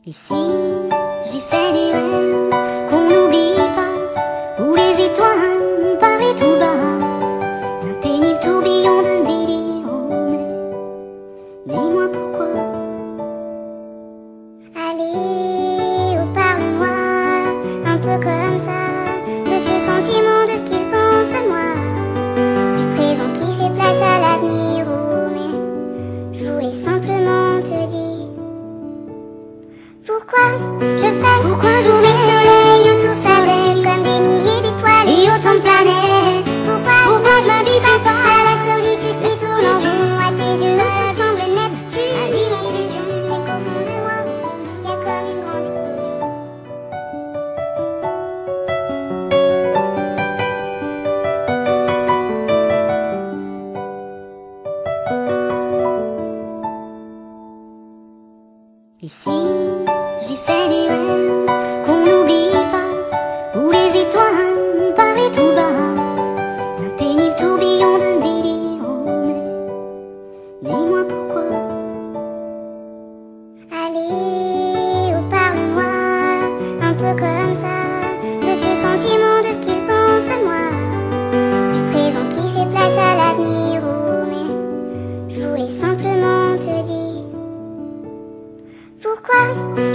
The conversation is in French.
Ici, j'ai fait des rêves qu'on n'oublie pas, où les étoiles m'ont parlé tout bas, d'un pénible tourbillon de délire. Oh, mais dis-moi pourquoi. Allez, oh, parle-moi, un peu comme ça, de ses sentiments, de ce qu'il pense de moi, du présent qui fait place à l'avenir. Oh, mais je voulais simplement te dire pourquoi Pourquoi je tous mes fais soleils autour de comme des milliers d'étoiles et autant de planètes. Pourquoi je m'habitue pas à la solitude qui tourne en rond, à tes yeux tout semble net. à l'immensité. C'est qu'au fond de moi, il y a comme une grande explosion. Ici, j'ai fait des rêves qu'on n'oublie pas, où les étoiles m'ont parlé tout bas, d'un pénible tourbillon de délire. Oh, mais dis-moi pourquoi. Allez, oh, parle-moi, un peu comme ça, de ses sentiments, de ce qu'il pense de moi, du présent qui fait place à l'avenir. Oh, mais je voulais simplement te dire pourquoi